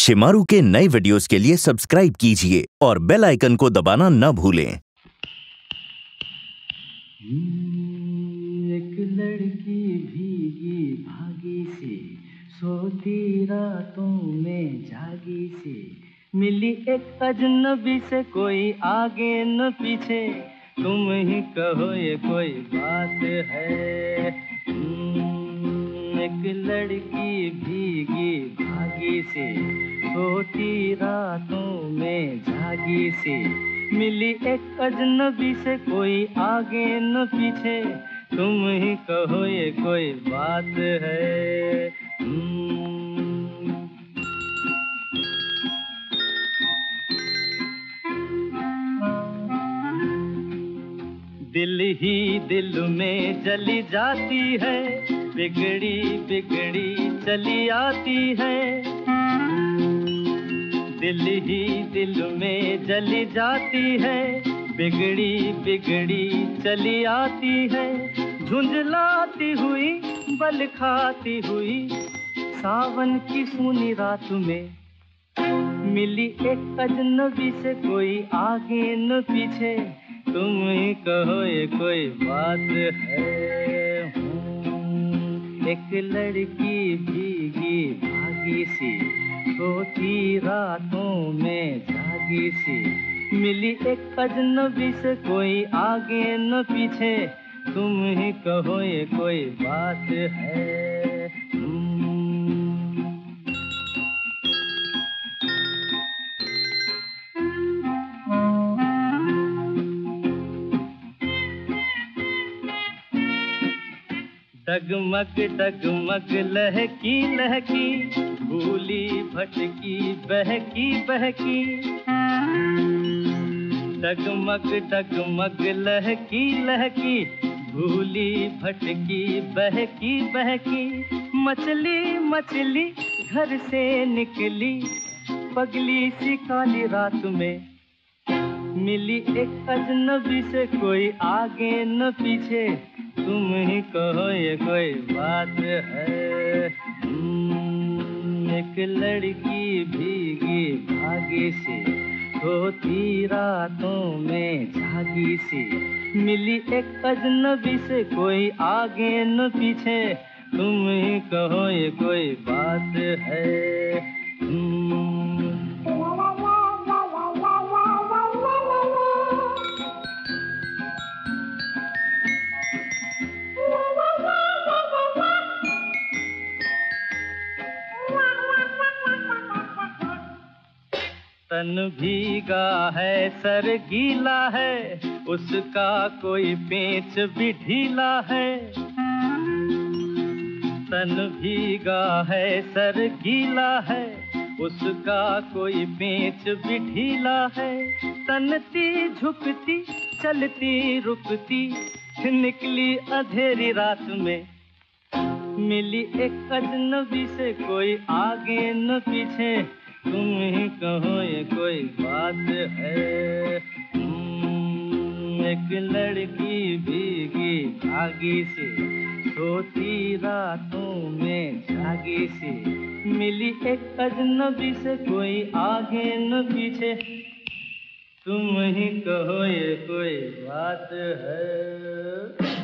शिमारू के नए वीडियोस के लिए सब्सक्राइब कीजिए और बेल आइकन को दबाना न भूलें। एक लड़की भीगी भागी सी, सोती रातों में जागी सी, मिली एक अजनबी से, कोई आगे न पीछे, तुम ही कहो ये कोई बात है। एक लड़की भीगी भागी सी, सोती रातों में जागी सी, मिली एक अजनबी से, कोई आगे न पीछे, तुम ही कहो ये कोई बात है। दिल ही दिल में जली जाती है, बिगड़ी बिगड़ी चली आती है। दिल ही दिल में जली जाती है, बिगड़ी बिगड़ी चली आती है। झुंझलाती हुई बल खाती हुई, सावन की सूनी रात में, मिली एक अजनबी से, कोई आगे न पीछे, तुम ही कहो ये कोई बात है। एक लड़की भीगी भागी सी, सोती रातों में जागी सी, मिली एक अजनबी से, कोई आगे न पीछे, तुम ही कहो ये कोई बात है। डगमग डगमग लहकी लहकी, भूली भटकी बहकी बहकी। डगमग डगमग लहकी लहकी, भूली भटकी बहकी बहकी। मछली मछली घर से निकली, पगली सी काली रात में, मिली एक अजनबी से, कोई आगे न पीछे, तुम ही कहो ये कोई बात है। एक लड़की भीगी भागी सी, सोती रातों में जागी सी, मिली एक अजनबी से, कोई आगे न पीछे, तुम ही कहो ये कोई बात है। तन भीगा है सर गीला है, उसका कोई पेच भी ढीला है। तन भीगा है सर गीला है, उसका कोई पेच भी ढीला है। तनती झुकती चलती रुकती, निकली अंधेरी रात में, मिली एक अजनबी से, कोई आगे न पीछे, तुम ही कहो ये कोई बात है। एक लड़की भीगी भागी सी, सोती रातों में जागी सी, मिली एक अजनबी से, कोई आगे न पीछे, तुम ही कहो ये कोई बात है।